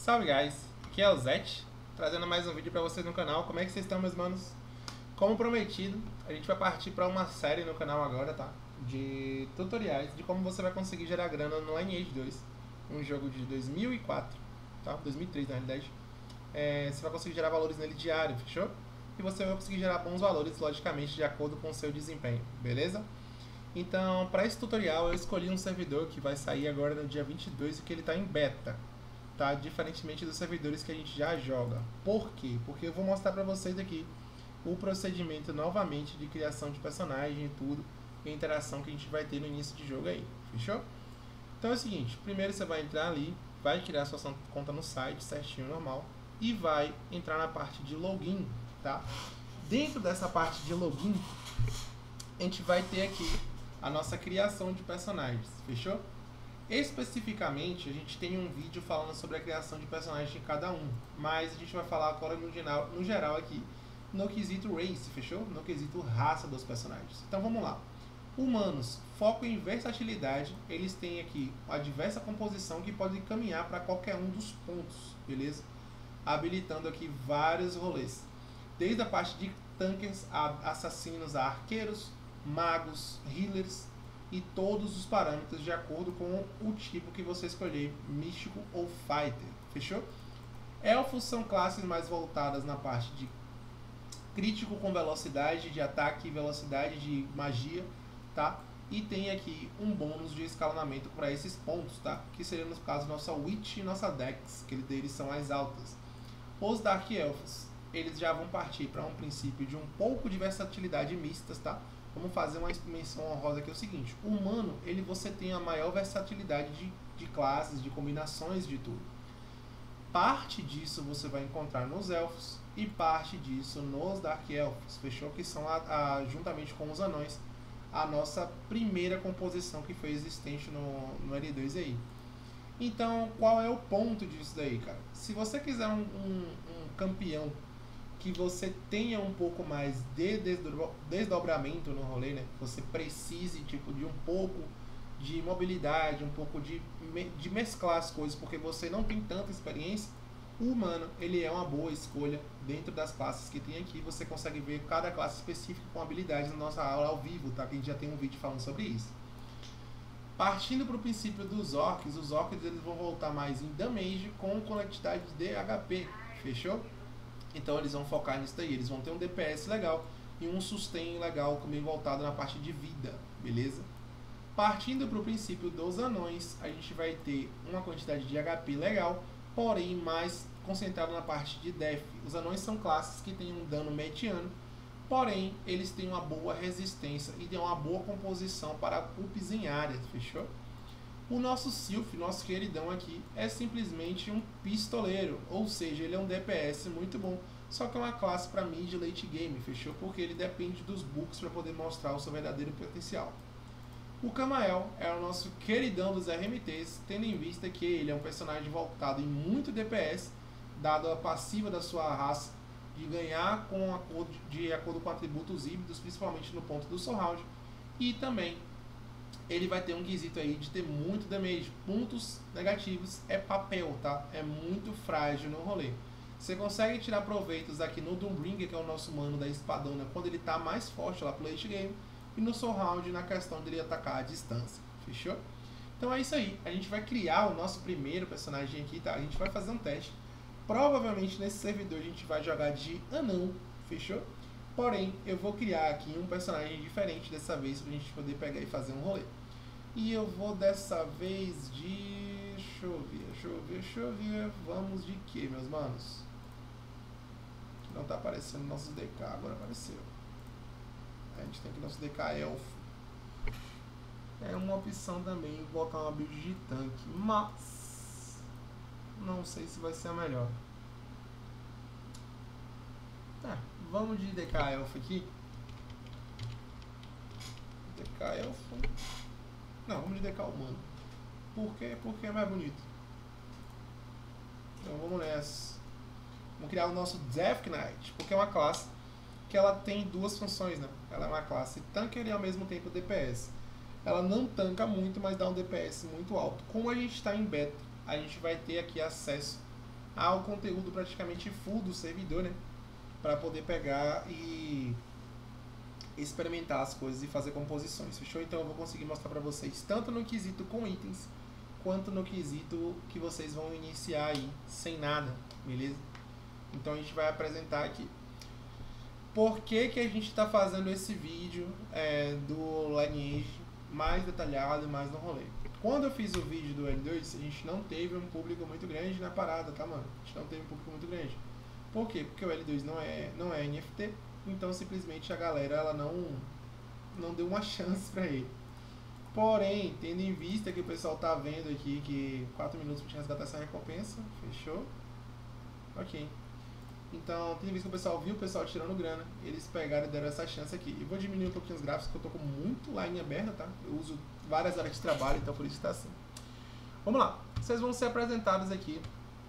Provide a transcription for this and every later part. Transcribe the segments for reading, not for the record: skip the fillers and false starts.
Salve guys, aqui é o Zet, trazendo mais um vídeo pra vocês no canal. Como é que vocês estão, meus manos? Como prometido, a gente vai partir pra uma série no canal agora, tá? De tutoriais de como você vai conseguir gerar grana no Lineage 2, um jogo de 2004, tá? 2003 na realidade. Você vai conseguir gerar valores nele diário, fechou? E você vai conseguir gerar bons valores, logicamente, de acordo com o seu desempenho, beleza? Então, para esse tutorial, eu escolhi um servidor que vai sair agora no dia 22 e que ele está em beta, tá? Diferentemente dos servidores que a gente já joga. Por quê? Porque eu vou mostrar para vocês aqui o procedimento novamente de criação de personagem e tudo, e a interação que a gente vai ter no início de jogo aí, fechou? Então é o seguinte, primeiro você vai entrar ali, vai criar sua conta no site, certinho, normal, e vai entrar na parte de login, tá? Dentro dessa parte de login, a gente vai ter aqui a nossa criação de personagens, fechou? Especificamente, a gente tem um vídeo falando sobre a criação de personagens de cada um, mas a gente vai falar agora no geral aqui, no quesito race, fechou? No quesito raça dos personagens. Então vamos lá. Humanos, foco em versatilidade, eles têm aqui a diversa composição que pode caminhar para qualquer um dos pontos, beleza? Habilitando aqui vários rolês, desde a parte de tankers, a assassinos, a arqueiros, magos, healers e todos os parâmetros de acordo com o tipo que você escolher, místico ou fighter, fechou? Elfos são classes mais voltadas na parte de crítico com velocidade de ataque e velocidade de magia, tá? E tem aqui um bônus de escalonamento para esses pontos, tá? Que seria no caso nossa Witch e nossa Dex, que deles são as altas. Os Dark Elfos, eles já vão partir para um princípio de um pouco de versatilidade mistas, tá? Vamos fazer uma menção honrosa aqui, é o seguinte, o humano, você tem a maior versatilidade de classes, de combinações de tudo. Parte disso você vai encontrar nos elfos e parte disso nos Dark Elfos, fechou? Que são, juntamente com os anões, a nossa primeira composição que foi existente no L2 aí. Então, qual é o ponto disso daí, cara? Se você quiser um campeão que você tenha um pouco mais de desdobramento no rolê, né? Você precise tipo de um pouco de mobilidade, um pouco de mesclar as coisas, porque você não tem tanta experiência. O humano, ele é uma boa escolha dentro das classes que tem aqui. Você consegue ver cada classe específica com habilidades na nossa aula ao vivo, tá? Que a gente já tem um vídeo falando sobre isso. Partindo para o princípio dos orcs, os orcs eles vão voltar mais em damage com quantidade de HP, fechou? Então eles vão focar nisso daí, eles vão ter um DPS legal e um sustain legal também voltado na parte de vida, beleza? Partindo para o princípio dos anões, a gente vai ter uma quantidade de HP legal, porém mais concentrado na parte de def. Os anões são classes que têm um dano mediano, porém eles têm uma boa resistência e têm uma boa composição para ups em áreas, fechou? O nosso Sylph, nosso queridão aqui, é simplesmente um pistoleiro, ou seja, ele é um DPS muito bom, só que é uma classe para mid e late game, fechou? Porque ele depende dos books para poder mostrar o seu verdadeiro potencial. O Camael é o nosso queridão dos RMTs, tendo em vista que ele é um personagem voltado em muito DPS, dado a passiva da sua raça, de ganhar de acordo com atributos híbridos, principalmente no ponto do Soul Round, e também ele vai ter um quesito aí de ter muito damage. Pontos negativos é papel, tá? É muito frágil no rolê. Você consegue tirar proveitos aqui no Doombringer, que é o nosso mano da espadona, quando ele tá mais forte lá pro late game, e no Soul Round na questão dele atacar à distância, fechou? Então é isso aí, a gente vai criar o nosso primeiro personagem aqui, tá? A gente vai fazer um teste. Provavelmente nesse servidor a gente vai jogar de anão, fechou? Porém, eu vou criar aqui um personagem diferente dessa vez pra gente poder pegar e fazer um rolê. E eu vou dessa vez de... Deixa eu ver. Vamos de que, meus manos? Não tá aparecendo nossos DK, agora apareceu. A gente tem que nosso DK elfo. É uma opção também botar uma build de tanque, mas não sei se vai ser a melhor. Vamos de DK elfo aqui. DK elfo. Não, vamos de DK humano. Por quê? Porque é mais bonito. Então vamos nessa. Vamos criar o nosso Death Knight, porque é uma classe que ela tem duas funções, né? Ela é uma classe tanker e ao mesmo tempo DPS. Ela não tanca muito, mas dá um DPS muito alto. Como a gente está em beta, a gente vai ter aqui acesso ao conteúdo praticamente full do servidor, né? Para poder pegar e experimentar as coisas e fazer composições, fechou? Então eu vou conseguir mostrar para vocês tanto no quesito com itens, quanto no quesito que vocês vão iniciar aí sem nada, beleza? Então a gente vai apresentar aqui. Por que que a gente está fazendo esse vídeo do Lineage mais detalhado e mais no rolê? Quando eu fiz o vídeo do L2, a gente não teve um público muito grande na parada, tá, mano? A gente não teve um público muito grande. Por quê? Porque o L2 não é NFT, então simplesmente a galera ela não deu uma chance pra ele. Porém, tendo em vista que o pessoal tá vendo aqui que 4 minutos pra te resgatar essa recompensa, fechou? Ok. Então, tendo em vista que o pessoal viu o pessoal tirando grana, eles pegaram e deram essa chance aqui. Eu vou diminuir um pouquinho os gráficos, porque eu tô com muito line aberta, tá? Eu uso várias áreas de trabalho, então por isso tá assim. Vamos lá. Vocês vão ser apresentados aqui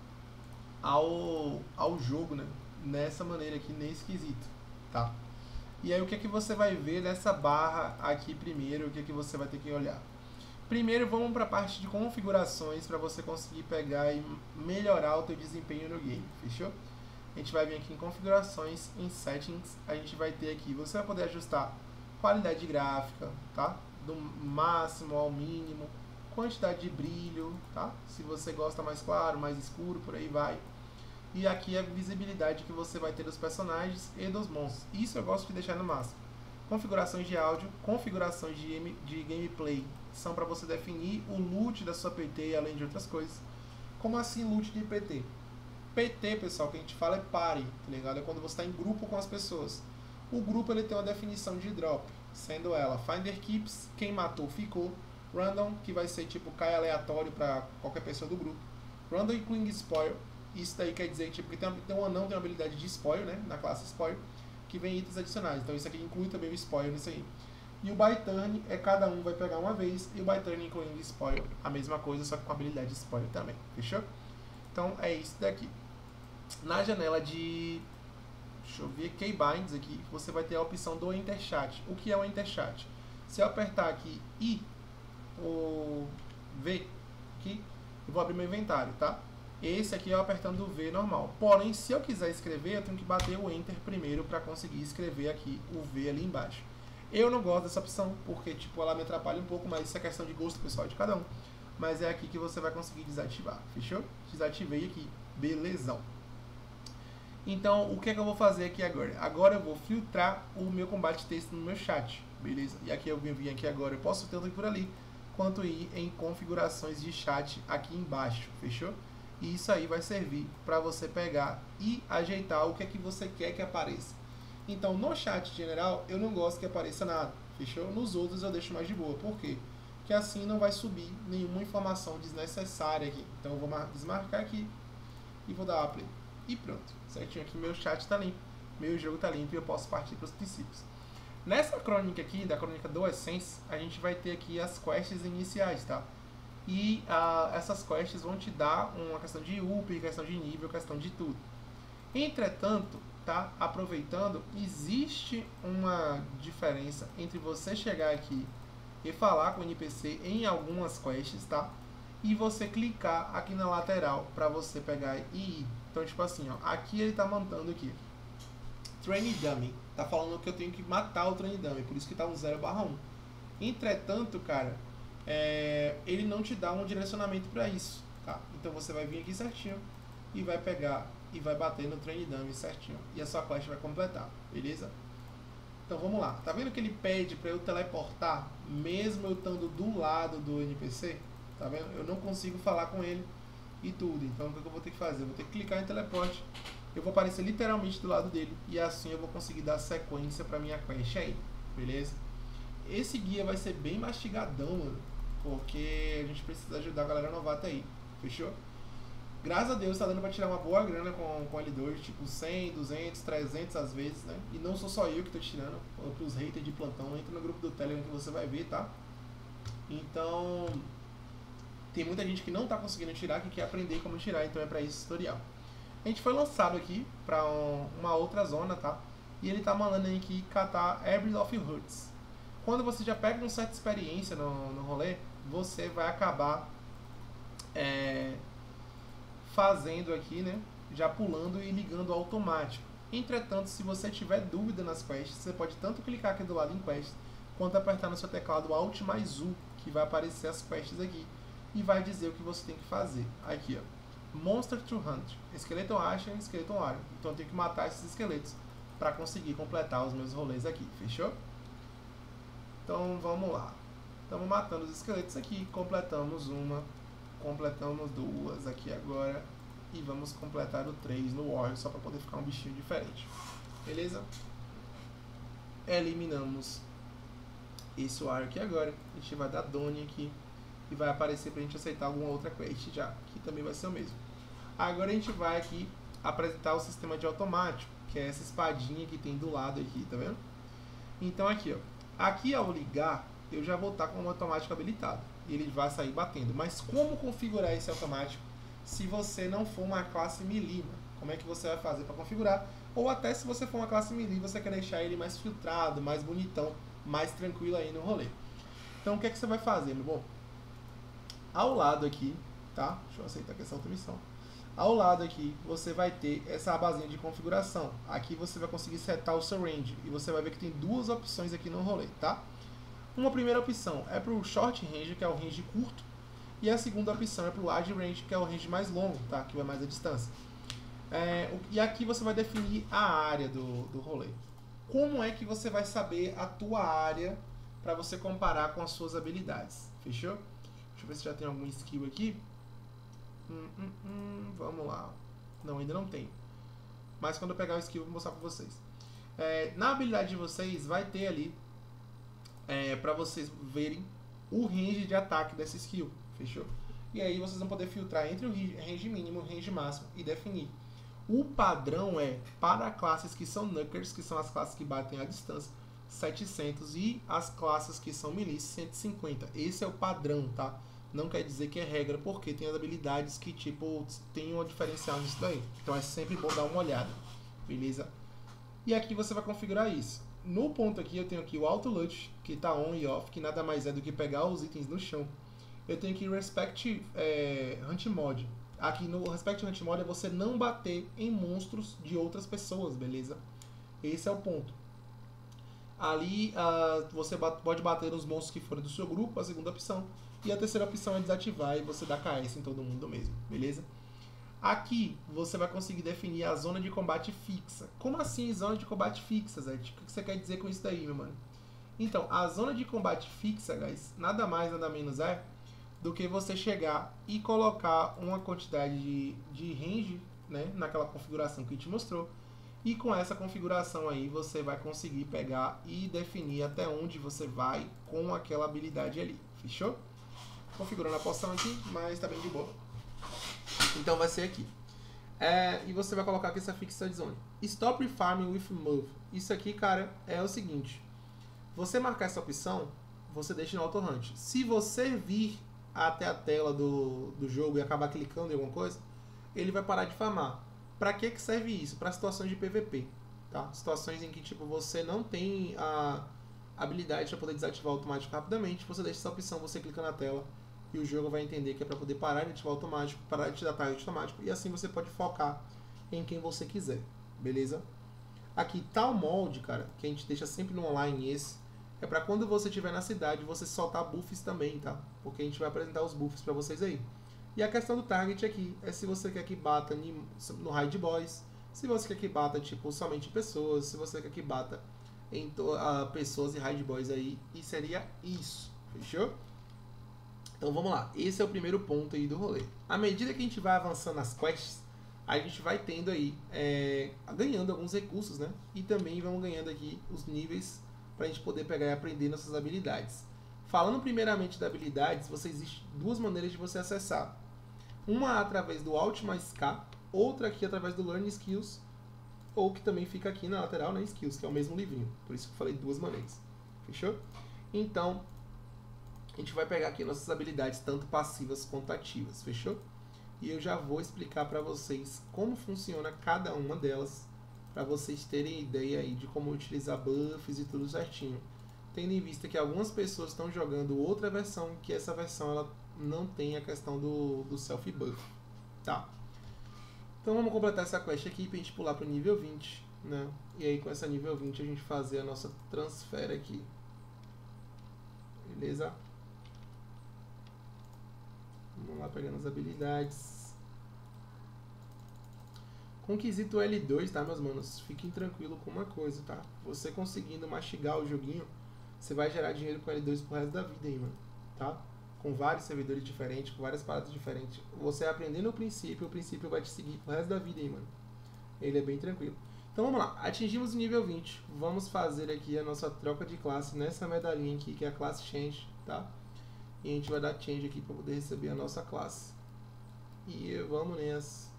ao jogo, né? Nessa maneira aqui, nesse quesito, tá? E aí o que é que você vai ver nessa barra aqui primeiro, o que é que você vai ter que olhar? Primeiro vamos para a parte de configurações para você conseguir pegar e melhorar o teu desempenho no game, fechou? A gente vai vir aqui em configurações, em settings, a gente vai ter aqui, você vai poder ajustar qualidade gráfica, tá? Do máximo ao mínimo, quantidade de brilho, tá? Se você gosta mais claro, mais escuro, por aí vai. E aqui a visibilidade que você vai ter dos personagens e dos monstros. Isso eu gosto de deixar no máximo. Configurações de áudio, configurações de gameplay, são para você definir o loot da sua PT, além de outras coisas. Como assim loot de PT? PT, pessoal, que a gente fala é party, tá ligado? É quando você está em grupo com as pessoas. O grupo ele tem uma definição de drop, sendo ela Finder Keeps, quem matou ficou, Random, que vai ser tipo cai aleatório para qualquer pessoa do grupo, Random Including Spoil, isso daí quer dizer tipo, que tem um anão tem uma habilidade de Spoil, né, na classe Spoil, que vem itens adicionais, então isso aqui inclui também o Spoil nisso aí. E o By Turn é cada um vai pegar uma vez, e o By Turn Including Spoil, a mesma coisa, só que com a habilidade de Spoil também, fechou? Então é isso daqui. Na janela de, deixa eu ver, Keybinds aqui, você vai ter a opção do Interchat. O que é o Interchat? Se eu apertar aqui I, o V, aqui, eu vou abrir meu inventário, tá? Esse aqui é eu apertando o V normal. Porém, se eu quiser escrever, eu tenho que bater o Enter primeiro para conseguir escrever aqui o V ali embaixo. Eu não gosto dessa opção, porque tipo, ela me atrapalha um pouco, mas isso é questão de gosto pessoal de cada um. Mas é aqui que você vai conseguir desativar, fechou? Desativei aqui, belezão. Então, o que é que eu vou fazer aqui agora? Agora eu vou filtrar o meu combate texto no meu chat, beleza? E aqui eu vim aqui agora, eu posso tanto ir por ali, quanto ir em configurações de chat aqui embaixo, fechou? E isso aí vai servir para você pegar e ajeitar o que é que você quer que apareça. Então, no chat geral, eu não gosto que apareça nada, fechou? Nos outros eu deixo mais de boa, por quê? Porque assim não vai subir nenhuma informação desnecessária aqui. Então eu vou desmarcar aqui e vou dar play. E pronto, certinho aqui meu chat está limpo, meu jogo está limpo e eu posso partir para os princípios. Nessa crônica aqui, da crônica do Essence, a gente vai ter aqui as quests iniciais, tá? E essas quests vão te dar uma questão de up, questão de nível, questão de tudo. Entretanto, tá? Aproveitando, existe uma diferença entre você chegar aqui e falar com o NPC em algumas quests, tá? E você clicar aqui na lateral para você pegar e ir. Então, tipo assim, ó, aqui ele tá mandando aqui Train Dummy, tá falando que eu tenho que matar o Train Dummy, por isso que tá um 0/1. Entretanto, cara, ele não te dá um direcionamento para isso, tá? Então você vai vir aqui certinho e vai pegar e vai bater no Train Dummy certinho e a sua quest vai completar, beleza? Então vamos lá, tá vendo que ele pede para eu teleportar mesmo eu estando do lado do NPC? Tá vendo? Eu não consigo falar com ele e tudo. Então o que eu vou ter que fazer? Eu vou ter que clicar em teleporte. Eu vou aparecer literalmente do lado dele. E assim eu vou conseguir dar sequência pra minha quest aí. Beleza? Esse guia vai ser bem mastigadão, mano. Porque a gente precisa ajudar a galera novata aí. Fechou? Graças a Deus tá dando pra tirar uma boa grana com L2. Tipo 100, 200, 300 às vezes, né? E não sou só eu que tô tirando. Pros haters de plantão. Entra no grupo do Telegram que você vai ver, tá? Então... tem muita gente que não está conseguindo tirar, que quer aprender como tirar, então é para isso esse tutorial. A gente foi lançado aqui para uma outra zona, tá? E ele está mandando aqui catar Abyss of Hoods. Quando você já pega uma certa experiência no rolê, você vai acabar fazendo aqui, né? Já pulando e ligando automático. Entretanto, se você tiver dúvida nas quests, você pode tanto clicar aqui do lado em quests, quanto apertar no seu teclado Alt mais U, que vai aparecer as quests aqui, e vai dizer o que você tem que fazer. Aqui, ó. Monster to Hunt. Skeleton Ashen, Skeleton Iron. Então eu tenho que matar esses esqueletos para conseguir completar os meus rolês aqui, fechou? Então vamos lá. Estamos matando os esqueletos aqui, completamos uma, completamos duas aqui agora. E vamos completar o 3 no Warrior, só para poder ficar um bichinho diferente. Beleza? Eliminamos esse Warrior aqui agora. A gente vai dar Doni aqui. E vai aparecer pra gente aceitar alguma outra quest já. Que também vai ser o mesmo. Agora a gente vai aqui apresentar o sistema de automático. Que é essa espadinha que tem do lado aqui, tá vendo? Então aqui, ó. Aqui ao ligar, eu já vou estar com o automático habilitado. E ele vai sair batendo. Mas como configurar esse automático? Se você não for uma classe melee, como é que você vai fazer para configurar? Ou até se você for uma classe melee, você quer deixar ele mais filtrado, mais bonitão, mais tranquilo aí no rolê. Então o que é que você vai fazer, meu bom? Ao lado aqui, tá? Deixa eu aceitar aqui essa outra missão. Ao lado aqui, você vai ter essa abazinha de configuração. Aqui você vai conseguir setar o seu range. E você vai ver que tem duas opções aqui no rolê, tá? Uma primeira opção é para o short range, que é o range curto. E a segunda opção é para o large range, que é o range mais longo, tá? Que vai mais a distância. E aqui você vai definir a área do rolê. Como é que você vai saber a tua área para você comparar com as suas habilidades? Fechou? Deixa eu ver se já tem algum skill aqui. Vamos lá. Não, ainda não tem. Mas quando eu pegar o skill eu vou mostrar para vocês. Na habilidade de vocês vai ter ali para vocês verem o range de ataque dessa skill. Fechou? E aí vocês vão poder filtrar entre o range mínimo e o range máximo e definir. O padrão é para classes que são Knuckers, que são as classes que batem à distância, 700, e as classes que são melee, 150. Esse é o padrão, tá? Não quer dizer que é regra, porque tem as habilidades que, tipo, tem uma diferencial nisso daí. Então é sempre bom dar uma olhada, beleza? E aqui você vai configurar isso. No ponto aqui eu tenho aqui o Auto Loot, que está on e off, que nada mais é do que pegar os itens no chão. Eu tenho aqui Respect Hunt Mod. Aqui no Respect Hunt Mod é você não bater em monstros de outras pessoas, beleza? Esse é o ponto. Ali você pode bater nos monstros que forem do seu grupo, a segunda opção. E a terceira opção é desativar e você dá KS em todo mundo mesmo, beleza? Aqui você vai conseguir definir a zona de combate fixa. Como assim zona de combate fixa, Zé? O que você quer dizer com isso daí, meu mano? Então, a zona de combate fixa, guys, nada mais, nada menos é do que você chegar e colocar uma quantidade de range, né, naquela configuração que te mostrou. E com essa configuração aí você vai conseguir pegar e definir até onde você vai com aquela habilidade ali. Fechou? Configurando a poção aqui, mas tá bem de boa. Então vai ser aqui. E você vai colocar aqui essa Fixed Zone. Stop Farming with Move. Isso aqui, cara, é o seguinte. Você marcar essa opção, você deixa no Auto Hunt. Se você vir até a tela do jogo e acabar clicando em alguma coisa, ele vai parar de farmar. Para que serve isso? Para situações de PVP, tá? Situações em que tipo você não tem a habilidade para poder desativar o automático rapidamente, você deixa essa opção, você clica na tela e o jogo vai entender que é para poder parar de ativar o automático, parar de te dar target automático, e assim você pode focar em quem você quiser, beleza? Aqui tá o molde, cara, que a gente deixa sempre no online esse. É para quando você estiver na cidade, você soltar buffs também, tá? Porque a gente vai apresentar os buffs para vocês aí. E a questão do target aqui é se você quer que bata no raid boys, se você quer que bata tipo somente pessoas, se você quer que bata em pessoas e raid boys aí, e seria isso, fechou? Então vamos lá, esse é o primeiro ponto aí do rolê. À medida que a gente vai avançando nas quests, a gente vai tendo aí, ganhando alguns recursos, né? E também vamos ganhando aqui os níveis para a gente poder pegar e aprender nossas habilidades. Falando primeiramente de habilidades, existem duas maneiras de você acessar. Uma através do Alt mais K, outra aqui através do Learn Skills, ou que também fica aqui na lateral, né, Skills, que é o mesmo livrinho. Por isso que eu falei duas maneiras. Fechou? Então, a gente vai pegar aqui nossas habilidades, tanto passivas quanto ativas. Fechou? E eu já vou explicar para vocês como funciona cada uma delas, para vocês terem ideia aí de como utilizar buffs e tudo certinho. Tendo em vista que algumas pessoas estão jogando outra versão, que essa versão ela não tem a questão do self buff, tá? Então vamos completar essa quest aqui pra gente pular pro nível 20, né? E aí com essa nível 20 a gente fazer a nossa transfera aqui. Beleza? Vamos lá pegando as habilidades. Com o quesito L2, tá, meus manos? Fiquem tranquilos com uma coisa, tá? Você conseguindo mastigar o joguinho, você vai gerar dinheiro com L2 pro resto da vida aí, mano. Tá? Com vários servidores diferentes, com várias paradas diferentes. Você aprendendo o princípio vai te seguir pro resto da vida aí, mano. Ele é bem tranquilo. Então vamos lá, atingimos o nível 20. Vamos fazer aqui a nossa troca de classe nessa medalhinha aqui, que é a classe Change, tá? E a gente vai dar Change aqui para poder receber a nossa classe. E vamos nessa.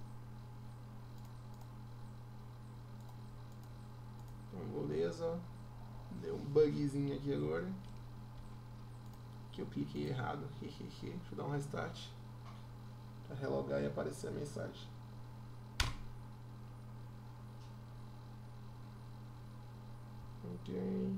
Então, beleza. Deu um bugzinho aqui agora. Que eu cliquei errado. Deixa eu dar um restart. Para relogar e aparecer a mensagem. Ok.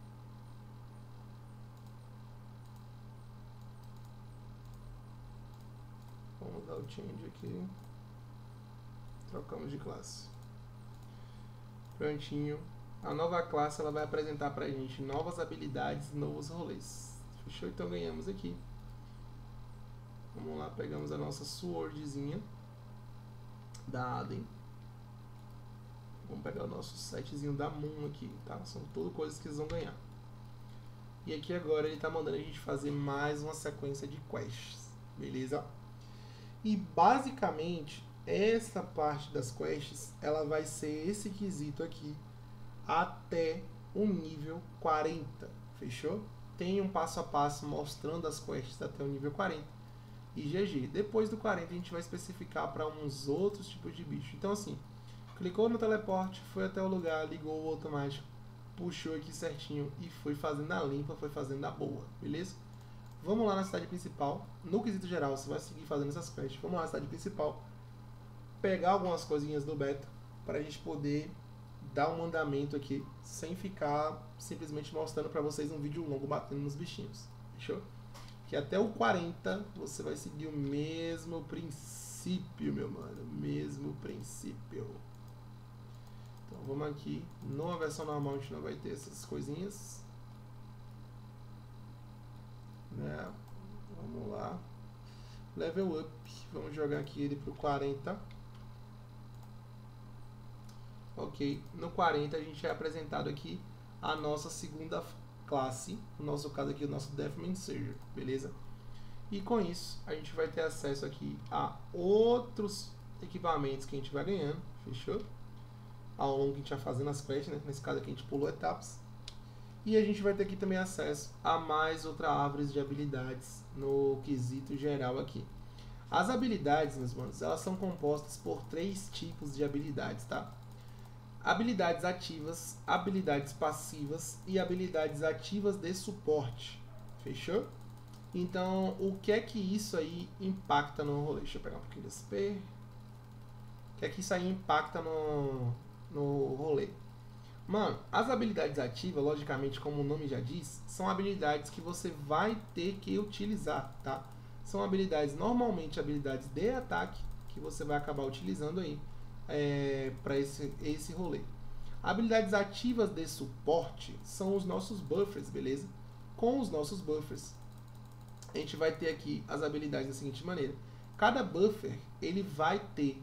Vamos dar o change aqui. Trocamos de classe. Prontinho. A nova classe ela vai apresentar pra gente novas habilidades, novos rolês. Fechou? Então ganhamos aqui. Vamos lá, pegamos a nossa swordzinha da Aden. Vamos pegar o nosso setzinho da Moon aqui, tá? São tudo coisas que eles vão ganhar. E aqui agora ele tá mandando a gente fazer mais uma sequência de quests, beleza? E basicamente, essa parte das quests, ela vai ser esse quesito aqui até o nível 40, fechou? Tem um passo a passo mostrando as quests até o nível 40 e GG. Depois do 40 a gente vai especificar para uns outros tipos de bicho. Então assim, clicou no teleporte, foi até o lugar, ligou o automático, puxou aqui certinho e foi fazendo a limpa, foi fazendo a boa, beleza? Vamos lá na cidade principal. No quesito geral, você vai seguir fazendo essas quests. Vamos lá na cidade principal, pegar algumas coisinhas do beta para a gente poder dar um andamento aqui, sem ficar simplesmente mostrando para vocês um vídeo longo batendo nos bichinhos. Fechou? Que até o 40 você vai seguir o mesmo princípio, meu mano. Mesmo princípio. Então vamos aqui. Numa versão normal a gente não vai ter essas coisinhas. Né? Vamos lá. Level up. Vamos jogar aqui ele pro 40. Ok. No 40 a gente é apresentado aqui a nossa segunda classe. No nosso caso aqui, o nosso Deathman Surger. Beleza? E com isso a gente vai ter acesso aqui a outros equipamentos que a gente vai ganhando. Fechou? Ao longo que a gente vai fazendo as quests, né? Nesse caso aqui a gente pulou etapas. E a gente vai ter aqui também acesso a mais outra árvore de habilidades no quesito geral aqui. As habilidades, meus manos, elas são compostas por 3 tipos de habilidades, tá? Habilidades ativas, habilidades passivas e habilidades ativas de suporte. Fechou? Então, o que é que isso aí impacta no rolê? Deixa eu pegar um pouquinho de SP. O que é que isso aí impacta no rolê? Mano, as habilidades ativas, logicamente, como o nome já diz, são habilidades que você vai ter que utilizar, tá? São habilidades, normalmente habilidades de ataque, que você vai acabar utilizando aí para esse rolê. Habilidades ativas de suporte são os nossos buffers, beleza? Com os nossos buffers, a gente vai ter aqui as habilidades da seguinte maneira. Cada buffer, ele vai ter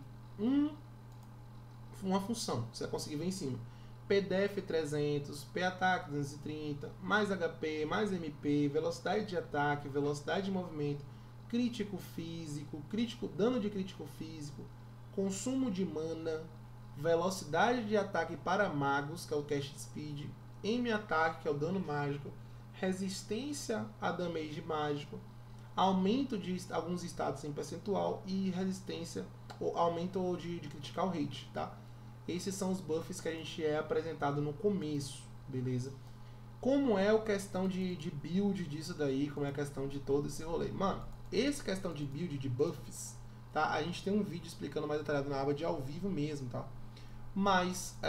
uma função, você vai conseguir ver em cima. PDF 300, P-Ataque 230, mais HP, mais MP, velocidade de ataque, velocidade de movimento, crítico físico, dano de crítico físico, consumo de mana, velocidade de ataque para magos, que é o cast speed, M-Ataque, que é o dano mágico, resistência a damage mágico, aumento de alguns status em percentual e resistência, ou aumento de critical rate, tá? Esses são os buffs que a gente é apresentado no começo, beleza? Como é a questão de build disso daí, como é a questão de todo esse rolê? Mano, essa questão de build de buffs, tá? A gente tem um vídeo explicando mais detalhado na aba de ao vivo mesmo, tá? Mas,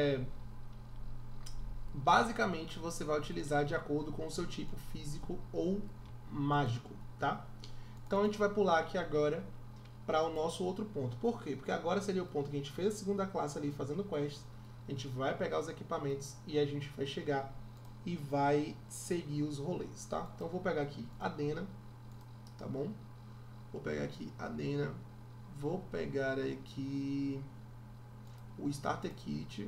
basicamente, você vai utilizar de acordo com o seu tipo físico ou mágico, tá? Então a gente vai pular aqui agora para o nosso outro ponto. Por quê? Porque agora seria o ponto que a gente fez a segunda classe ali fazendo quests. A gente vai pegar os equipamentos e a gente vai chegar e vai seguir os rolês, tá? Então eu vou pegar aqui a Dena, tá bom? Vou pegar aqui a Dena, vou pegar aqui o Starter Kit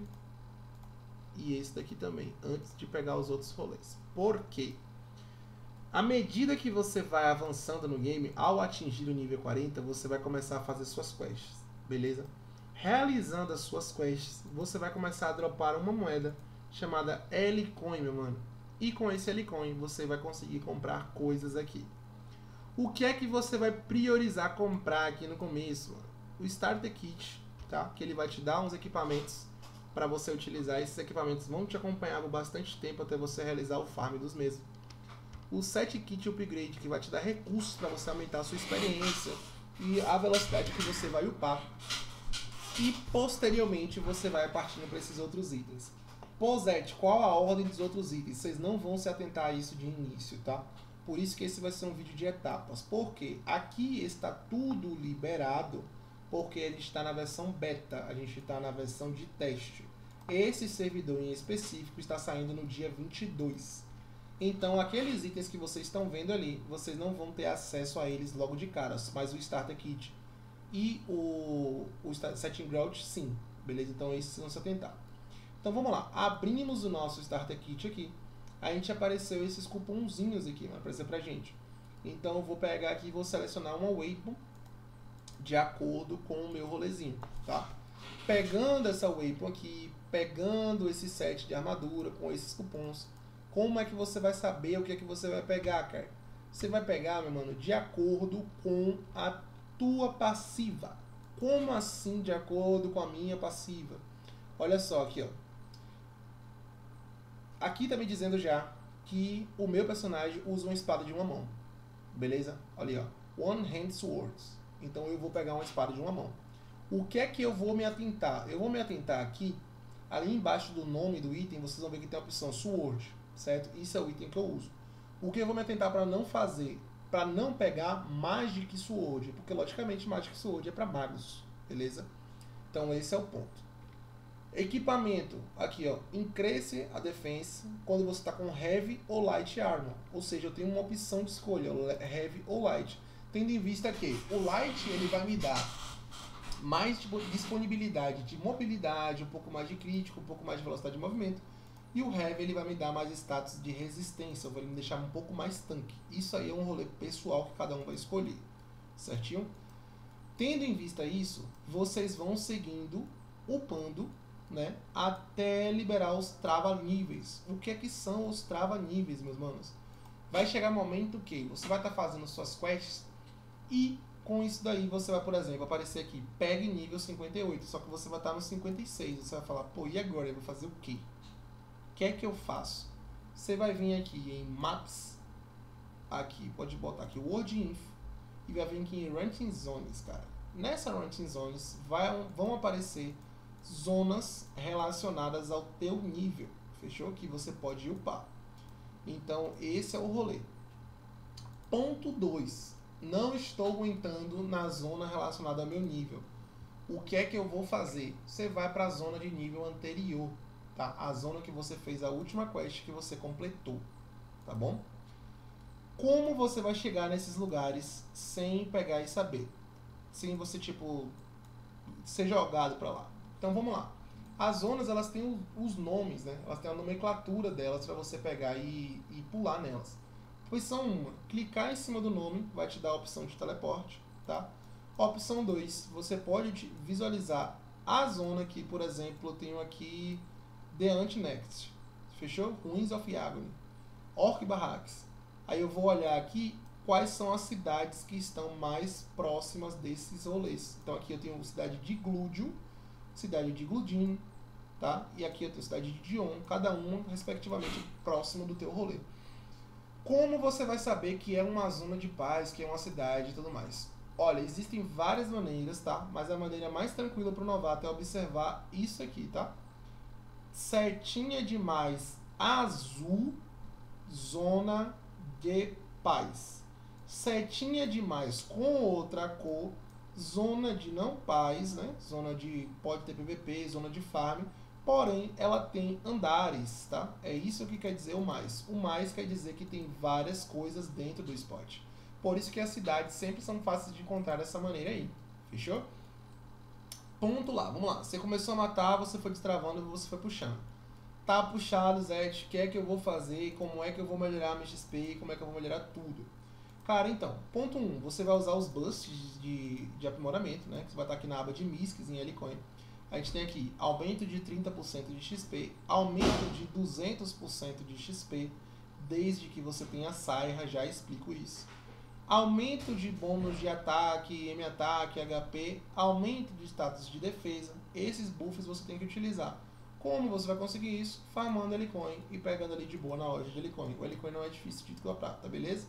e esse daqui também, antes de pegar os outros rolês. Por quê? À medida que você vai avançando no game, ao atingir o nível 40, você vai começar a fazer suas quests, beleza? Realizando as suas quests, você vai começar a dropar uma moeda chamada L-Coin, meu mano. E com esse L-Coin, você vai conseguir comprar coisas aqui. O que é que você vai priorizar comprar aqui no começo, mano? O Starter Kit, tá? Que ele vai te dar uns equipamentos para você utilizar. Esses equipamentos vão te acompanhar por bastante tempo até você realizar o farm dos mesmos. O Set Kit Upgrade, que vai te dar recursos para você aumentar a sua experiência e a velocidade que você vai upar. E posteriormente você vai partindo para esses outros itens. Posete, qual a ordem dos outros itens? Vocês não vão se atentar a isso de início, tá? Por isso que esse vai ser um vídeo de etapas. Porque aqui está tudo liberado, porque a gente está na versão beta, a gente está na versão de teste. Esse servidor em específico está saindo no dia 22. Então aqueles itens que vocês estão vendo ali, vocês não vão ter acesso a eles logo de cara, mas o Starter Kit e o Setting Ground, sim, beleza? Então esses vão se atentar. Então vamos lá, abrimos o nosso Starter Kit aqui, a gente apareceu esses cupomzinhos aqui, vai aparecer pra gente. Então eu vou pegar aqui e vou selecionar uma Weapon de acordo com o meu rolezinho, tá? Pegando essa Weapon aqui, pegando esse set de armadura com esses cupons, como é que você vai saber o que é que você vai pegar, cara? Você vai pegar, meu mano, de acordo com a tua passiva. Como assim de acordo com a minha passiva? Olha só aqui, ó. Aqui tá me dizendo já que o meu personagem usa uma espada de uma mão. Beleza? Olha aí, ó. One Hand Swords. Então eu vou pegar uma espada de uma mão. O que é que eu vou me atentar? Eu vou me atentar aqui, ali embaixo do nome do item, vocês vão ver que tem a opção Sword, certo? Isso é o item que eu uso. O que eu vou me atentar para não fazer? Para não pegar Magic Sword, porque logicamente Magic Sword é para magos, beleza? Então esse é o ponto. Equipamento, aqui ó, increase a defense quando você está com Heavy ou Light Armor, ou seja, eu tenho uma opção de escolha, Heavy ou Light, tendo em vista que o Light ele vai me dar mais disponibilidade de mobilidade, um pouco mais de crítico, um pouco mais de velocidade de movimento, e o Heavy ele vai me dar mais status de resistência, vai me deixar um pouco mais tanque. Isso aí é um rolê pessoal que cada um vai escolher, certinho? Tendo em vista isso, vocês vão seguindo, upando, né, até liberar os trava-níveis. O que é que são os trava-níveis, meus manos? Vai chegar um momento que você vai estar fazendo suas quests e com isso daí você vai, por exemplo, aparecer aqui, pegue nível 58, só que você vai estar no 56. Você vai falar, pô, e agora? Eu vou fazer o quê? O que é que eu faço? Você vai vir aqui em Maps, aqui, pode botar aqui World Info, e vai vir aqui em Ranking Zones, cara. Nessa Ranking Zones vão aparecer zonas relacionadas ao teu nível, fechou? Que você pode upar. Então, esse é o rolê. Ponto 2. Não estou aguentando na zona relacionada ao meu nível. O que é que eu vou fazer? Você vai para a zona de nível anterior, tá? A zona que você fez a última quest que você completou, tá bom? Como você vai chegar nesses lugares sem pegar e saber? Sem você, tipo, ser jogado para lá. Então vamos lá. As zonas, elas têm os nomes, né? Elas têm a nomenclatura delas para você pegar e pular nelas. Opção 1, clicar em cima do nome vai te dar a opção de teleporte, tá? Opção 2, você pode visualizar a zona que, por exemplo, eu tenho aqui The Anti-Next, fechou? Ruins of Agony, Orc Barracks. Aí eu vou olhar aqui quais são as cidades que estão mais próximas desses rolês. Então aqui eu tenho cidade de Glúdio, cidade de Gludin, tá? E aqui eu tenho cidade de Dion, cada uma respectivamente próximo do teu rolê. Como você vai saber que é uma zona de paz, que é uma cidade e tudo mais? Olha, existem várias maneiras, tá? Mas a maneira mais tranquila para o novato é observar isso aqui, tá? Setinha demais azul, zona de paz. Setinha demais com outra cor, zona de não paz, né? Zona de pode ter PVP, zona de farm, porém ela tem andares, tá? É isso que quer dizer o mais. O mais quer dizer que tem várias coisas dentro do spot. Por isso que as cidades sempre são fáceis de encontrar dessa maneira aí. Fechou? Ponto lá, vamos lá. Você começou a matar, você foi destravando, você foi puxando. Tá puxado, Zé, o que é que eu vou fazer, como é que eu vou melhorar meu XP, como é que eu vou melhorar tudo. Cara, então, ponto 1, você vai usar os busts de aprimoramento, né? Que você vai estar aqui na aba de MISCs em Lcoin. A gente tem aqui aumento de 30% de XP, aumento de 200% de XP, desde que você tenha Saira, já explico isso. Aumento de bônus de ataque, M-ataque, HP, aumento de status de defesa. Esses buffs você tem que utilizar. Como você vai conseguir isso? Farmando Lcoin e pegando ali de boa na loja de Lcoin. O Lcoin não é difícil de comprar, tá beleza?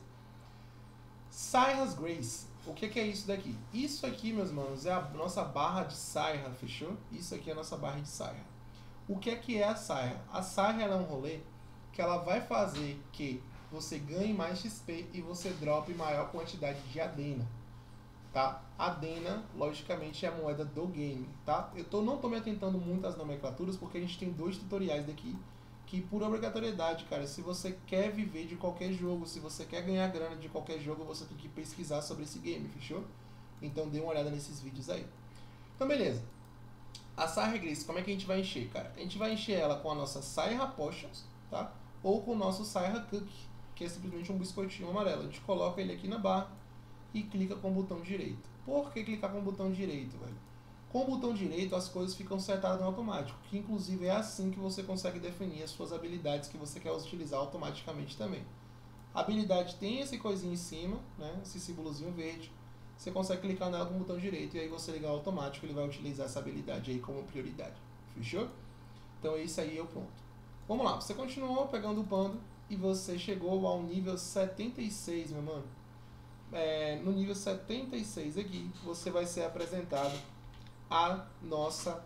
Saira's Grace. O que é isso daqui? Isso aqui, meus manos, é a nossa barra de Saira, fechou? Isso aqui é a nossa barra de Saira. O que é a Saira? A Saira é um rolê que ela vai fazer que você ganhe mais XP e você drope maior quantidade de Adena, tá? Adena, logicamente, é a moeda do game, tá? Não tô me atentando muito às nomenclaturas porque a gente tem 2 tutoriais daqui que, por obrigatoriedade, cara, se você quer viver de qualquer jogo, se você quer ganhar grana de qualquer jogo, você tem que pesquisar sobre esse game, fechou? Então dê uma olhada nesses vídeos aí. Então, beleza. A Saira Grace, como é que a gente vai encher, cara? A gente vai encher ela com a nossa Saira Potions, tá? Ou com o nosso Saira Cookie, que é simplesmente um biscoitinho amarelo. A gente coloca ele aqui na barra e clica com o botão direito. Por que clicar com o botão direito, velho? Com o botão direito as coisas ficam setadas no automático, que inclusive é assim que você consegue definir as suas habilidades que você quer utilizar automaticamente também. A habilidade tem esse coisinho em cima, né, esse símbolozinho verde, você consegue clicar nela com o botão direito e aí você ligar automático, ele vai utilizar essa habilidade aí como prioridade, fechou? Então esse aí é o ponto. Vamos lá, você continuou pegando o pando e você chegou ao nível 76, meu mano. No nível 76 aqui, você vai ser apresentado a nossa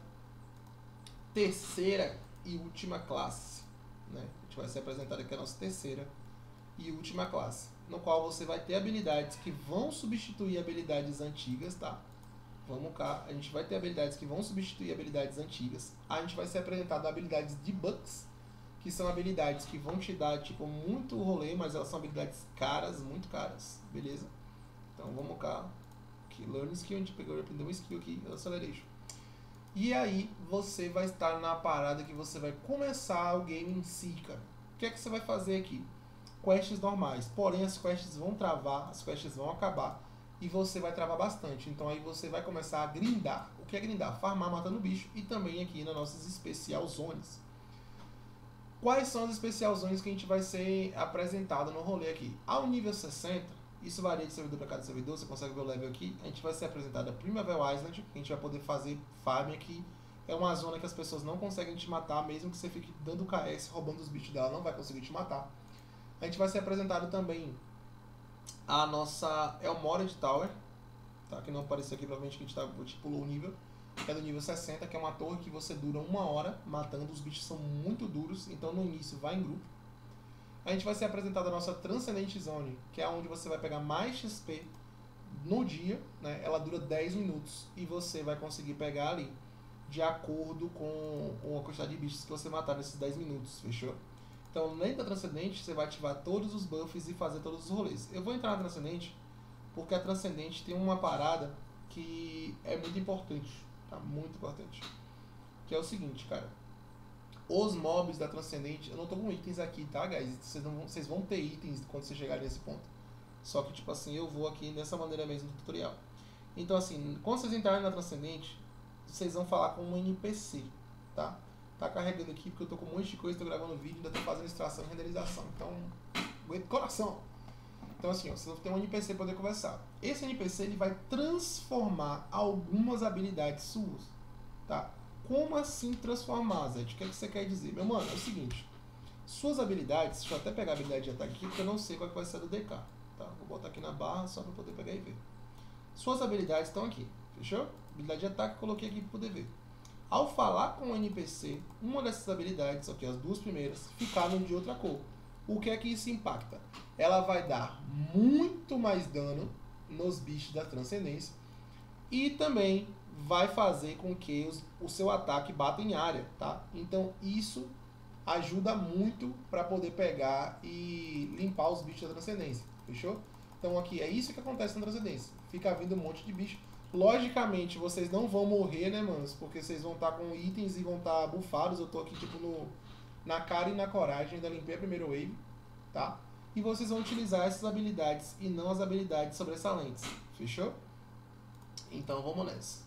terceira e última classe, né? A gente vai ser apresentado aqui a nossa terceira e última classe, no qual você vai ter habilidades que vão substituir habilidades antigas, tá? Vamos cá, a gente vai ter habilidades que vão substituir habilidades antigas. A gente vai ser apresentado habilidades de bucks, que são habilidades que vão te dar tipo muito rolê, mas elas são habilidades caras, muito caras, beleza? Então vamos cá. Learn Skill, a gente pegou e aprendeu um skill aqui, Acceleration. E aí você vai estar na parada que você vai começar o game em si, cara. O que é que você vai fazer aqui? Quests normais, porém as quests vão travar, as quests vão acabar e você vai travar bastante. Então aí você vai começar a grindar. O que é grindar? Farmar matando bicho e também aqui nas nossas Special Zones. Quais são as Special Zones que a gente vai ser apresentado no rolê aqui? Ao nível 60, isso varia de servidor para cada servidor, você consegue ver o level aqui. A gente vai ser apresentado a Primeval Island, que a gente vai poder fazer farm aqui. É uma zona que as pessoas não conseguem te matar, mesmo que você fique dando KS, roubando os bichos dela, não vai conseguir te matar. A gente vai ser apresentado também a nossa Elmored Tower, tá? Que não apareceu aqui, provavelmente que a gente pulou o nível, que é do nível 60, que é uma torre que você dura 1 hora matando, os bichos são muito duros, então no início vai em grupo. A gente vai ser apresentado a nossa Transcendent Zone, que é onde você vai pegar mais XP no dia, né? Ela dura 10 minutos e você vai conseguir pegar ali de acordo com a quantidade de bichos que você matar nesses 10 minutos, fechou? Então, dentro da Transcendente, você vai ativar todos os buffs e fazer todos os rolês. Eu vou entrar na Transcendente porque a Transcendente tem uma parada que é muito importante, tá? Muito importante. Que é o seguinte, cara. Os mobs da Transcendente, eu não tô com itens aqui, tá, guys? Vocês vão ter itens quando vocês chegarem nesse ponto. Só que, tipo assim, eu vou aqui dessa maneira mesmo no tutorial. Então, assim, quando vocês entrarem na Transcendente, vocês vão falar com um NPC, tá? Tá carregando aqui porque eu tô com um monte de coisa, tô gravando vídeo, ainda tô fazendo extração e renderização. Então, aguenta o coração. Então, assim, ó, vocês vão ter um NPC para poder conversar. Esse NPC, ele vai transformar algumas habilidades suas, tá? Como assim transformar, Zé? O que é que você quer dizer? Meu mano, é o seguinte. Suas habilidades, deixa eu até pegar a habilidade de ataque aqui, porque eu não sei qual que vai ser do DK. Tá? Vou botar aqui na barra só para poder pegar e ver. Suas habilidades estão aqui, fechou? Habilidade de ataque, coloquei aqui para poder ver. Ao falar com o NPC, uma dessas habilidades, ok, as duas primeiras, ficaram de outra cor. O que é que isso impacta? Ela vai dar muito mais dano nos bichos da Transcendência. E também vai fazer com que o seu ataque bata em área, tá? Então isso ajuda muito para poder pegar e limpar os bichos da transcendência, fechou? Então aqui é isso que acontece na transcendência. Fica vindo um monte de bicho. Logicamente vocês não vão morrer, né, manos? Porque vocês vão estar com itens e vão estar bufados. Eu tô aqui tipo na cara e na coragem, ainda limpei a primeira wave, tá? E vocês vão utilizar essas habilidades e não as habilidades sobressalentes, fechou? Então vamos nessa.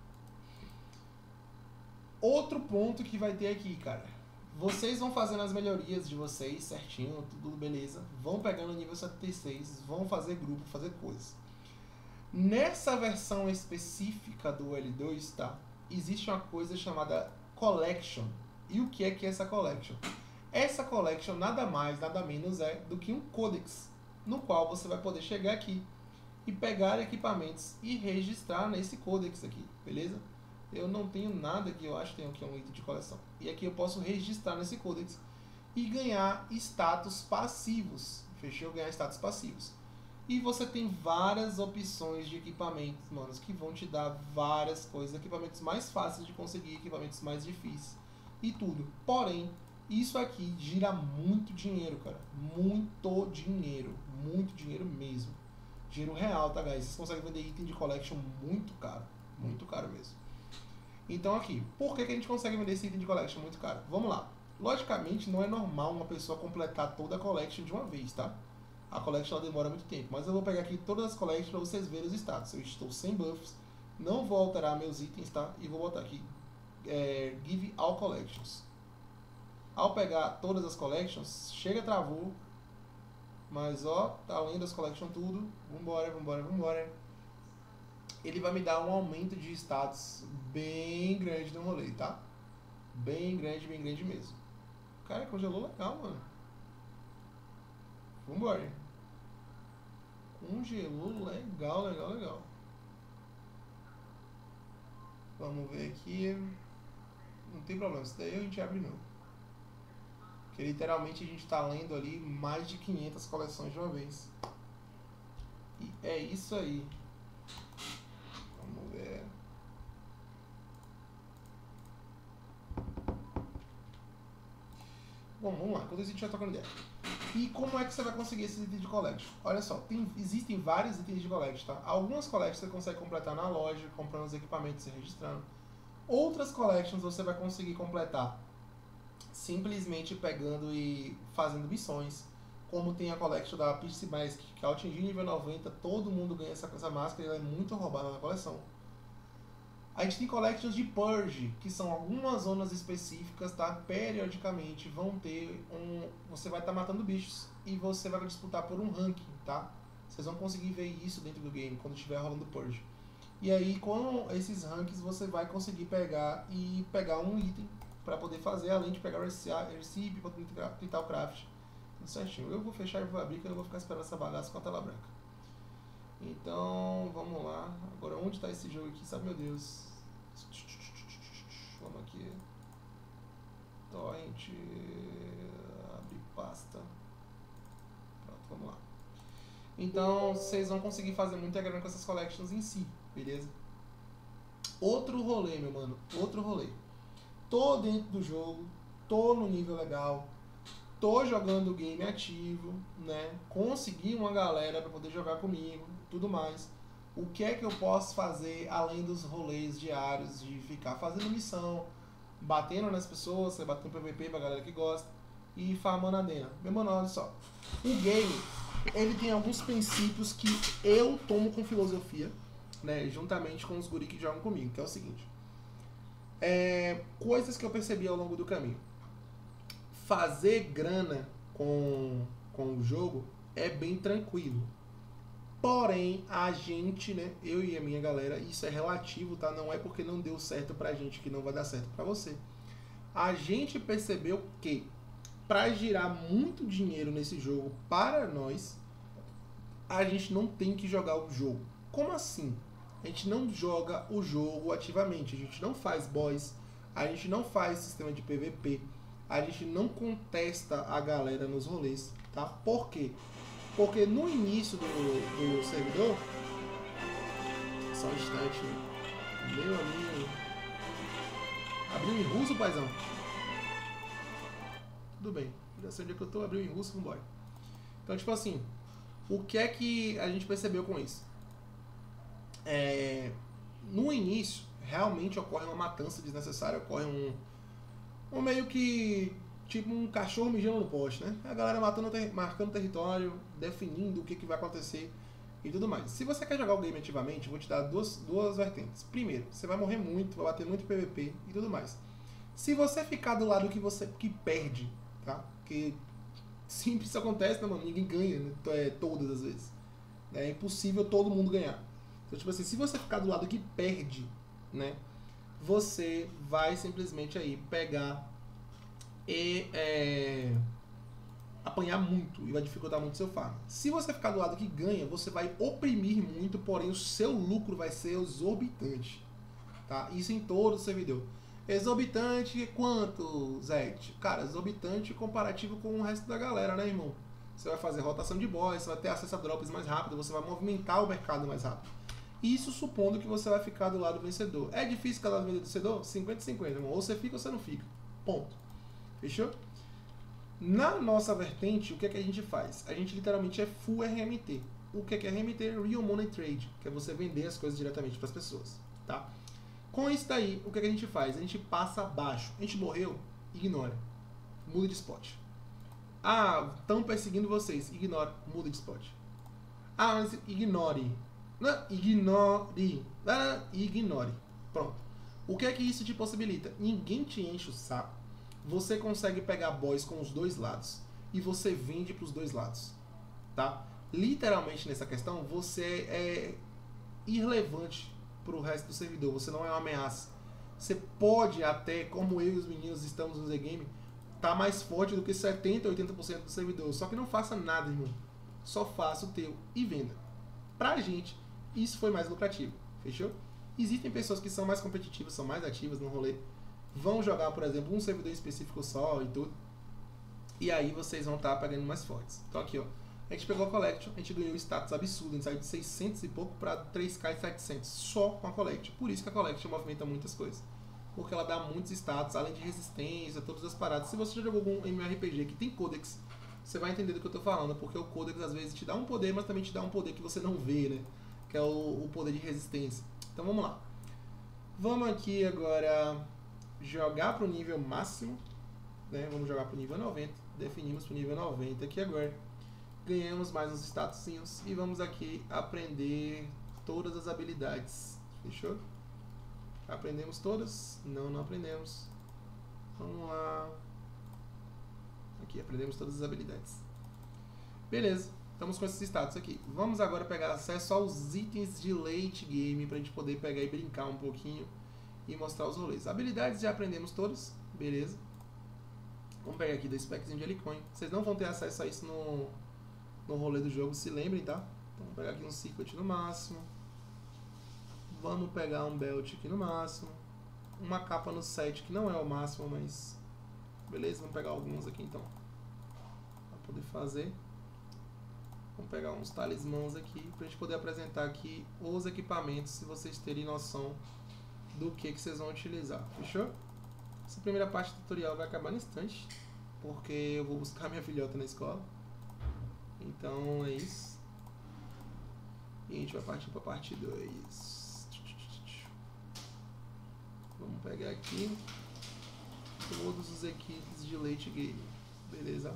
Outro ponto que vai ter aqui, cara. Vocês vão fazendo as melhorias de vocês certinho, tudo beleza. Vão pegando o nível 76, vão fazer grupo, fazer coisas. Nessa versão específica do L2, tá? Existe uma coisa chamada Collection. E o que é essa Collection? Essa Collection nada mais, nada menos é do que um Codex, no qual você vai poder chegar aqui e pegar equipamentos e registrar nesse Codex aqui, beleza? Eu não tenho nada aqui, eu acho que tenho aqui um item de coleção. E aqui eu posso registrar nesse Codex e ganhar status passivos, fechou? Ganhar status passivos. E você tem várias opções de equipamentos, manos, que vão te dar várias coisas, equipamentos mais fáceis de conseguir, equipamentos mais difíceis e tudo. Porém, isso aqui gira muito dinheiro, cara. Muito dinheiro mesmo. Dinheiro real, tá, guys? Vocês conseguem vender item de collection muito caro mesmo. Então aqui, por que a gente consegue vender esse item de collection muito caro? Vamos lá. Logicamente, não é normal uma pessoa completar toda a collection de uma vez, tá? A collection ela demora muito tempo, mas eu vou pegar aqui todas as collections para vocês verem os status. Eu estou sem buffs, não vou alterar meus itens, tá? E vou botar aqui Give All Collections. Ao pegar todas as collections, chega, travou, mas ó, tá lendo as collections tudo. Vambora. Ele vai me dar um aumento de status bem grande no rolê, tá? Bem grande mesmo. Cara, congelou legal, mano. Vambora. Congelou legal. Vamos ver aqui. Não tem problema, isso daí a gente abre de novo. Porque literalmente a gente está lendo ali mais de 500 coleções de uma vez. E é isso aí. Vamos ver. Bom, vamos lá. Quando a gente já trocando ideia. E como é que você vai conseguir esses itens de collection? Olha só, existem vários itens de collection, tá? Algumas collections você consegue completar na loja, comprando os equipamentos e registrando. Outras collections você vai conseguir completar simplesmente pegando e fazendo missões. Como tem a collection da Peach Mask, que ao atingir nível 90, todo mundo ganha essa máscara e ela é muito roubada na coleção. A gente tem collections de Purge, que são algumas zonas específicas, tá? Periodicamente vão ter você vai estar matando bichos e você vai disputar por um ranking, tá? Vocês vão conseguir ver isso dentro do game quando estiver rolando Purge. E aí com esses rankings você vai conseguir pegar um item para poder fazer, além de pegar o recipe para tentar o craft. Tudo certinho. Eu vou fechar e vou abrir, que eu não vou ficar esperando essa bagaça com a tela branca. Então, vamos lá. Agora, onde está esse jogo aqui? Sabe, meu Deus. Vamos aqui. Torrent. Abrir pasta. Pronto, vamos lá. Então, vocês vão conseguir fazer muita grana com essas collections em si, beleza? Outro rolê, meu mano. Outro rolê. Tô dentro do jogo, tô no nível legal, tô jogando o game ativo, né? Consegui uma galera para poder jogar comigo, tudo mais. O que é que eu posso fazer além dos rolês diários de ficar fazendo missão, batendo nas pessoas, batendo PVP pra galera que gosta e farmando a Dena? Meu mano, olha só. O game, ele tem alguns princípios que eu tomo com filosofia, né? Juntamente com os guri que jogam comigo, que é o seguinte. Coisas que eu percebi ao longo do caminho. Fazer grana com o jogo é bem tranquilo. Porém, a gente, né, eu e a minha galera, isso é relativo, tá? Não é porque não deu certo pra gente que não vai dar certo pra você. A gente percebeu que pra girar muito dinheiro nesse jogo para nós, a gente não tem que jogar o jogo. Como assim? A gente não joga o jogo ativamente, a gente não faz boss, a gente não faz sistema de PVP, a gente não contesta a galera nos rolês, tá? Por quê? Porque no início do servidor, Só um instante. Meu amigo. Abriu em russo, paizão? Tudo bem. Já sei onde é que eu tô. Abriu em russo, vambora. Então, tipo assim, o que é que a gente percebeu com isso? No início, realmente ocorre uma matança desnecessária, ocorre um meio que tipo um cachorro mijando no poste, né? A galera marcando território, definindo o que vai acontecer e tudo mais. Se você quer jogar o game ativamente, vou te dar duas vertentes. Primeiro, você vai morrer muito, vai bater muito PVP e tudo mais. Se você ficar do lado que perde, tá? Porque sempre isso acontece, né, mano? Ninguém ganha, né? Todas as vezes. É impossível todo mundo ganhar. Então, tipo assim, se você ficar do lado que perde, né? Você vai simplesmente aí pegar e apanhar muito e vai dificultar muito seu farm. Se você ficar do lado que ganha, você vai oprimir muito, porém o seu lucro vai ser exorbitante. Tá? Isso em todo o servidor. Exorbitante quanto, Zé? Cara, exorbitante comparativo com o resto da galera, né, irmão? Você vai fazer rotação de boss, você vai ter acesso a drops mais rápido, você vai movimentar o mercado mais rápido. Isso supondo que você vai ficar do lado vencedor. É difícil ficar do lado vencedor? 50-50, irmão. Ou você fica ou você não fica. Ponto. Fechou? Na nossa vertente, o que é que a gente faz? A gente literalmente é full RMT. O que é RMT? Real Money Trade, que é você vender as coisas diretamente para as pessoas. Tá? Com isso daí, o que é que a gente faz? A gente passa abaixo. A gente morreu? Ignora. Muda de spot. Ah, estão perseguindo vocês. Ignora. Muda de spot. Ah, mas ignore. Não, ignore. Ignore. Pronto. O que é que isso te possibilita? Ninguém te enche o saco. Você consegue pegar boys com os dois lados. E você vende para os dois lados. Tá? Literalmente nessa questão, você é irrelevante para o resto do servidor. Você não é uma ameaça. Você pode até, como eu e os meninos estamos no Z-Game, tá mais forte do que 70, 80% do servidor. Só que não faça nada, irmão. Só faça o teu e venda. Pra gente, isso foi mais lucrativo. Fechou? Existem pessoas que são mais competitivas, são mais ativas no rolê. Vão jogar, por exemplo, um servidor específico só e tudo. E aí vocês vão estar pegando mais fortes. Então aqui, ó. A gente pegou a Collection, a gente ganhou status absurdo. A gente saiu de 600 e pouco para 3k e 700. Só com a Collection. Por isso que a Collection movimenta muitas coisas. Porque ela dá muitos status, além de resistência, todas as paradas. Se você já jogou algum MMORPG que tem Codex, você vai entender do que eu tô falando. Porque o Codex às vezes te dá um poder, mas também te dá um poder que você não vê, né? Que é o poder de resistência. Então vamos lá. Vamos aqui agora jogar para o nível máximo. Né? Vamos jogar para o nível 90. Definimos para o nível 90 aqui agora. Ganhamos mais uns statusinhos. E vamos aqui aprender todas as habilidades. Fechou? Aprendemos todas? Não, não aprendemos. Vamos lá. Aqui, aprendemos todas as habilidades. Beleza, estamos com esses status aqui. Vamos agora pegar acesso aos itens de late game pra gente poder pegar e brincar um pouquinho e mostrar os rolês. Habilidades já aprendemos todas, beleza. Vamos pegar aqui 2 packzinho de Alicoin. Vocês não vão ter acesso a isso no rolê do jogo, se lembrem, tá? Então, vamos pegar aqui um Secret no máximo. Vamos pegar um belt aqui no máximo. Uma capa no set que não é o máximo, mas... Beleza, vamos pegar alguns aqui então. Pra poder fazer. Vamos pegar uns talismãs aqui pra gente poder apresentar aqui os equipamentos, se vocês terem noção do que vocês vão utilizar. Fechou? Essa primeira parte do tutorial vai acabar no instante, porque eu vou buscar minha filhota na escola. Então é isso. E a gente vai partir pra parte 2. Vamos pegar aqui todos os equipes de late game. Beleza?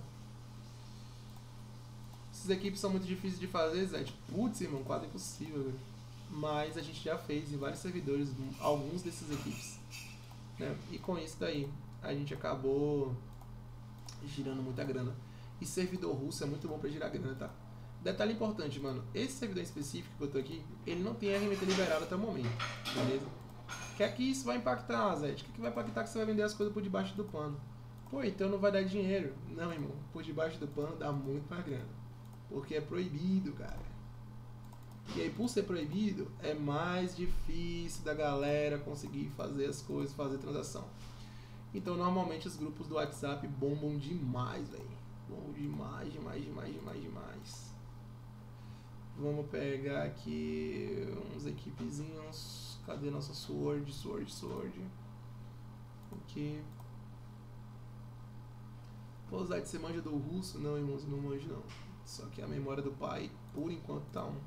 Essas equipes são muito difíceis de fazer, Zé. Putz, irmão, quase impossível, velho. Mas a gente já fez em vários servidores alguns desses equipes. Né? E com isso daí, a gente acabou girando muita grana. E servidor russo é muito bom pra girar grana, tá? Detalhe importante, mano. Esse servidor específico que eu tô aqui, ele não tem RMT liberado até o momento. Beleza? O que é que isso vai impactar, Zé? O que vai impactar que você vai vender as coisas por debaixo do pano? Pô, então não vai dar dinheiro. Não, irmão. Por debaixo do pano dá muito mais grana. Porque é proibido, cara. E aí, por ser proibido, é mais difícil da galera conseguir fazer as coisas, fazer transação. Então, normalmente, os grupos do WhatsApp bombam demais, velho. Bombam demais. Vamos pegar aqui uns equipezinhos. Cadê nossa sword? Ok. Pô, Zé, você manja do russo? Não, irmãos, não manjo não. Só que a memória do pai, por enquanto, tá um.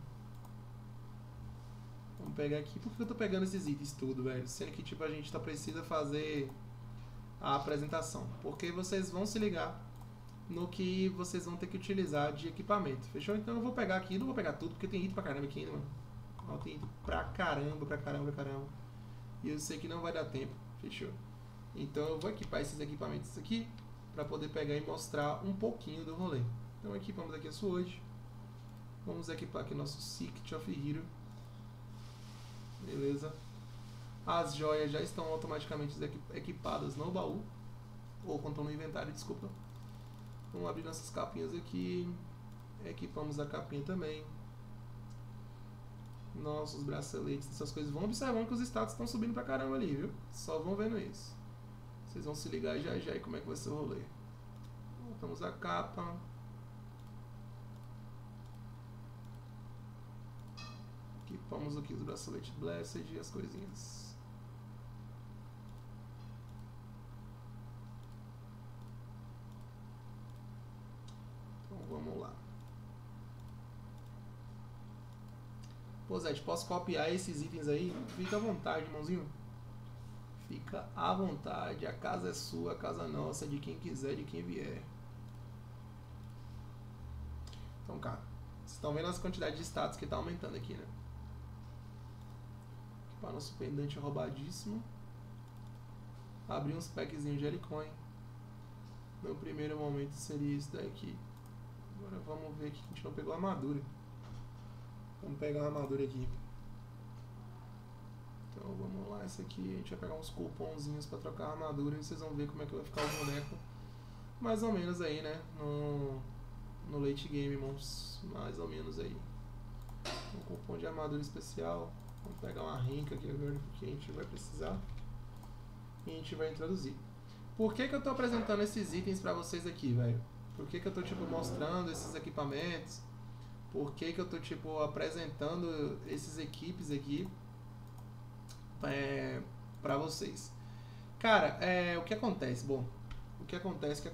Vamos pegar aqui. Por que eu tô pegando esses itens tudo, velho? Sendo que, tipo, a gente precisa fazer a apresentação. Porque vocês vão se ligar no que vocês vão ter que utilizar de equipamento. Fechou? Então eu vou pegar aqui. Não vou pegar tudo, porque tem item pra caramba aqui ainda, mano. Ó, tem item pra caramba. E eu sei que não vai dar tempo. Fechou? Então eu vou equipar esses equipamentos aqui para poder pegar e mostrar um pouquinho do rolê. Então equipamos aqui a Sword. Vamos equipar aqui nosso Secret of Hero. Beleza. As joias já estão automaticamente equipadas no baú. Ou quando estão no inventário, desculpa. Vamos abrir nossas capinhas aqui. Equipamos a capinha também. Nossos braceletes, essas coisas. Vão observando que os status estão subindo pra caramba ali, viu? Só vão vendo isso. Vocês vão se ligar já e como é que vai ser o rolê. Voltamos a capa. Equipamos aqui os braceletes Blessed e as coisinhas. Então vamos lá. Pô, Zé, posso copiar esses itens aí? Fica à vontade, irmãozinho. Fica à vontade, a casa é sua, a casa nossa, de quem quiser, de quem vier. Então, cara, vocês estão vendo as quantidades de status que tá aumentando aqui, né? Equipar nosso pendante roubadíssimo. Abrir uns packzinhos de Helicoin. No primeiro momento seria isso daqui. Agora vamos ver aqui que a gente não pegou a armadura. Vamos pegar a armadura aqui. Então vamos lá, essa aqui a gente vai pegar uns cupomzinhos pra trocar a armadura e vocês vão ver como é que vai ficar o boneco. Mais ou menos aí, né? No late game, irmãos. Mais ou menos aí. Um cupom de armadura especial. Vamos pegar uma rinca aqui agora que a gente vai precisar. E a gente vai introduzir. Por que que eu tô apresentando esses itens pra vocês aqui, velho? Por que que eu tô, tipo, mostrando esses equipamentos? Por que que eu tô, tipo, apresentando esses equipes aqui pra vocês? Cara, o que acontece? Bom, o que acontece?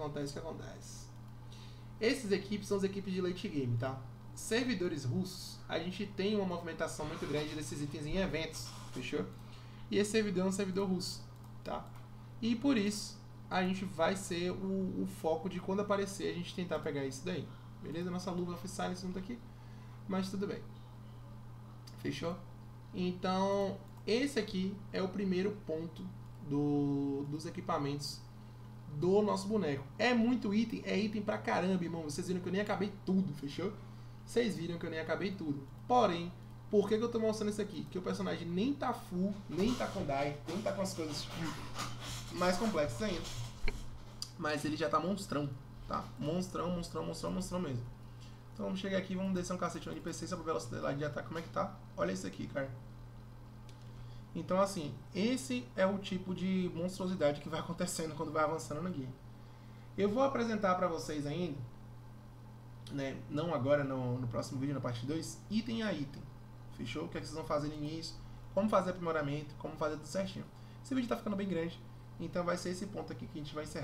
Esses equipes são as equipes de late game, tá? Servidores russos, a gente tem uma movimentação muito grande desses itens em eventos, fechou? E esse servidor é um servidor russo, tá? E por isso, a gente vai ser o foco de quando aparecer a gente tentar pegar isso daí. Beleza? Nossa luva foi silence não tá aqui, mas tudo bem. Fechou? Então, esse aqui é o primeiro ponto dos equipamentos do nosso boneco. É muito item, é item pra caramba, irmão. Vocês viram que eu nem acabei tudo, fechou? Vocês viram que eu nem acabei tudo. Porém, por que eu tô mostrando isso aqui? Que o personagem nem tá full, nem tá com die, nem tá com as coisas mais complexas ainda. Mas ele já tá monstrão, tá? Monstrão mesmo. Então vamos chegar aqui, vamos descer um cacete de PC só pra velocidade de ataque como é que tá. Olha isso aqui, cara. Então assim, esse é o tipo de monstruosidade que vai acontecendo quando vai avançando no game. Eu vou apresentar pra vocês ainda, né, não agora no próximo vídeo, na parte 2, item a item. Fechou? O que é que vocês vão fazer no início, como fazer aprimoramento, como fazer tudo certinho. Esse vídeo tá ficando bem grande, então vai ser esse ponto aqui que a gente vai encerrar.